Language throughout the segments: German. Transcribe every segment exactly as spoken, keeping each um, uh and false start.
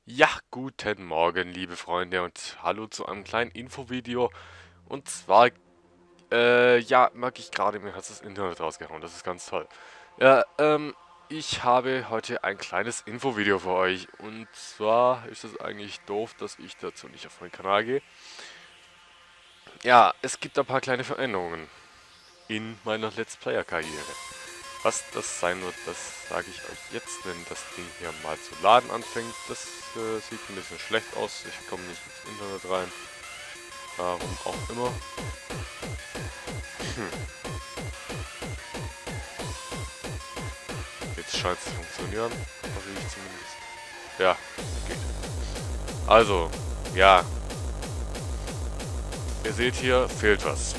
Ja, guten Morgen, liebe Freunde, und hallo zu einem kleinen Infovideo. Und zwar, äh, ja, mag ich gerade, mir hat das Internet rausgehauen, das ist ganz toll. Ja, ähm, ich habe heute ein kleines Infovideo für euch. Und zwar ist es eigentlich doof, dass ich dazu nicht auf meinen Kanal gehe. Ja, es gibt ein paar kleine Veränderungen in meiner Let's Player-Karriere. Was das sein wird, das sage ich euch jetzt, wenn das Ding hier mal zu laden anfängt. Das äh, sieht ein bisschen schlecht aus. Ich komme nicht ins Internet rein. Warum auch immer. Hm. Jetzt scheint es zu funktionieren. Hoffe ich zumindest. Ja, geht. Also, ja. Ihr seht hier, fehlt was.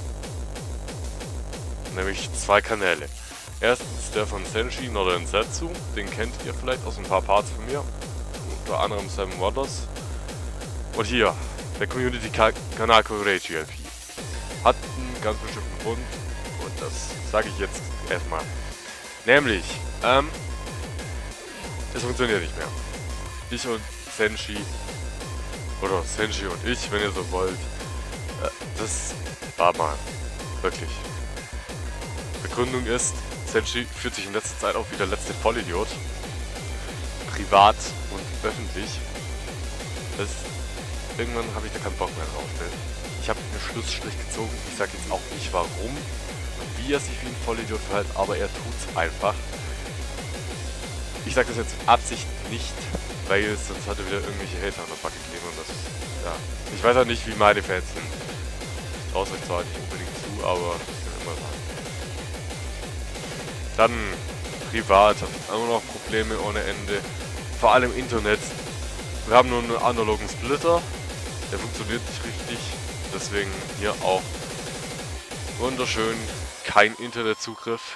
Nämlich zwei Kanäle. Erstens der von Senshi Northern Setsu. Den kennt ihr vielleicht aus ein paar Parts von mir. Unter anderem Seven Wonders. Und hier, der Community-Kanal Koreichi L P. Hat einen ganz bestimmten Grund. Und das sage ich jetzt erstmal. Nämlich, ähm, es funktioniert nicht mehr. Ich und Senshi, oder Senshi und ich, wenn ihr so wollt, äh, das war mal. Wirklich. Begründung ist, Senshi fühlt sich in letzter Zeit auch wie der letzte Vollidiot. Privat und öffentlich. Das, irgendwann habe ich da keinen Bock mehr drauf. Ne? Ich habe einen Schlussstrich gezogen. Ich sage jetzt auch nicht warum und wie er sich wie ein Vollidiot verhält, aber er tut's einfach. Ich sage das jetzt mit Absicht nicht, weil sonst hat er wieder irgendwelche Hater an der Backe kleben und das, ja. Ich weiß auch nicht, wie meine Fans sind. Ich traue euch zwar nicht unbedingt zu, aber das kann immer sein. Dann privat, haben wir noch Probleme ohne Ende. Vor allem Internet. Wir haben nur einen analogen Splitter. Der funktioniert nicht richtig. Deswegen hier auch wunderschön kein Internetzugriff.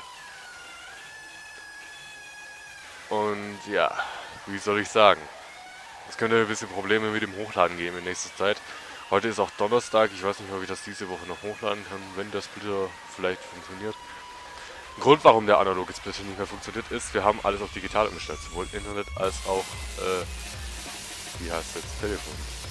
Und ja, wie soll ich sagen? Es könnte ein bisschen Probleme mit dem Hochladen geben in nächster Zeit. Heute ist auch Donnerstag. Ich weiß nicht, ob ich das diese Woche noch hochladen kann, wenn der Splitter vielleicht funktioniert. Ein Grund, warum der analoge Splitter nicht mehr funktioniert, ist, wir haben alles auf digital umgestellt. Sowohl Internet als auch, äh, wie heißt das jetzt? Telefon.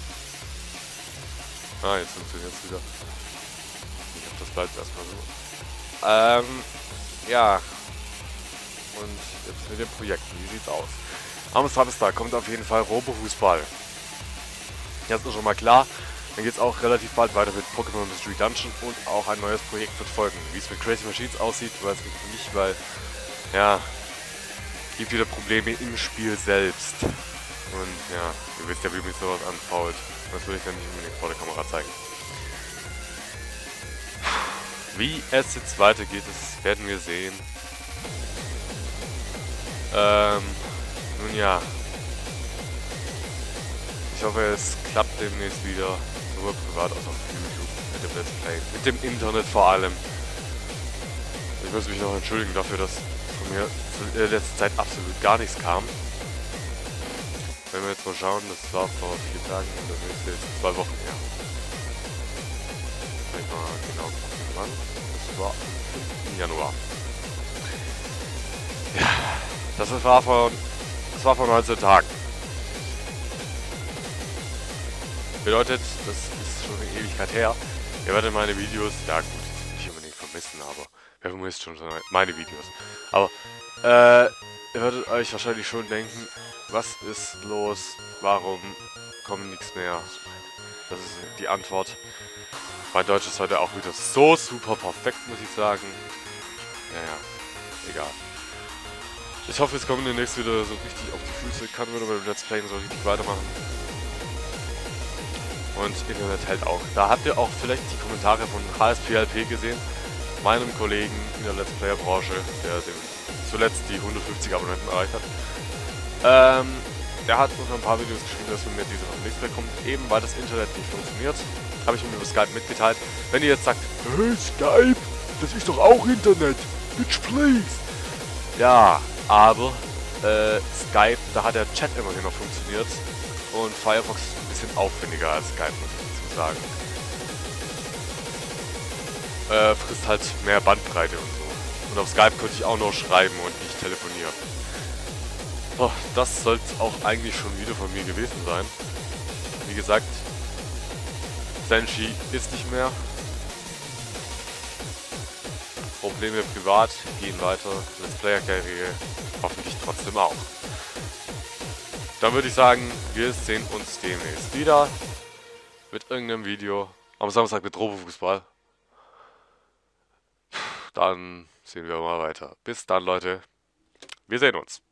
Ah, jetzt funktioniert es wieder. Ich hoffe, das bleibt erstmal so. Ähm, ja. Und jetzt mit den Projekten, wie sieht's aus? Am Samstag kommt auf jeden Fall Robo-Fußball. Jetzt ist schon mal klar. Dann geht es auch relativ bald weiter mit Pokémon Mystery Dungeon und auch ein neues Projekt wird folgen. Wie es mit Crazy Machines aussieht, weiß ich nicht, weil, ja, gibt wieder Probleme im Spiel selbst. Und ja, ihr wisst ja, wie mich sowas anfault. Das will ich dann nicht unbedingt vor der Kamera zeigen. Wie es jetzt weitergeht, das werden wir sehen. Ähm, nun ja. Ich hoffe, es klappt demnächst wieder. Sowohl privat als auch auf YouTube mit dem Let's Play. Mit dem Internet vor allem. Ich muss mich noch entschuldigen dafür, dass von mir in der letzten Zeit absolut gar nichts kam. Wenn wir jetzt mal schauen, das war vor vier Tagen und das ist jetzt zwei Wochen her. Ich mal genau gucken, wann. Das war am fünften Januar. Ja, das war vor, das war vor neunzehn Tagen. Bedeutet, das ist schon eine Ewigkeit her. Ihr werdet meine Videos, ja gut, nicht unbedingt vermissen, aber wer vermisst schon meine Videos? Aber, äh, ihr werdet euch wahrscheinlich schon denken, was ist los? Warum kommt nichts mehr? Das ist die Antwort. Mein Deutsch ist heute auch wieder so super perfekt, muss ich sagen. Naja, egal. Ich hoffe, es kommen demnächst wieder so richtig auf die Füße. Kann wieder beim Let's Play so richtig weitermachen. Und Internet hält auch. Da habt ihr auch vielleicht die Kommentare von H S P L P gesehen, meinem Kollegen in der Let's Player Branche, der dem zuletzt die hundertfünfzig Abonnenten erreicht hat. Ähm, der hat unter ein paar Videos geschrieben, dass von mir diese Woche nichts mehr kommt, eben weil das Internet nicht funktioniert. Habe ich ihm über Skype mitgeteilt. Wenn ihr jetzt sagt, hey Skype, das ist doch auch Internet, bitch please. Ja, aber äh, Skype, da hat der Chat immerhin noch funktioniert und Firefox ist ein bisschen aufwendiger als Skype, muss ich dazu sagen. Äh, frisst halt mehr Bandbreite und so. Und auf Skype konnte ich auch noch schreiben und nicht telefonieren. So, das soll es auch eigentlich schon wieder von mir gewesen sein. Wie gesagt, Senshi ist nicht mehr. Probleme privat gehen weiter. Let's Player-Karriere hoffentlich trotzdem auch. Dann würde ich sagen, wir sehen uns demnächst wieder mit irgendeinem Video am Samstag mit Robo-Fußball. Dann sehen wir mal weiter. Bis dann, Leute. Wir sehen uns.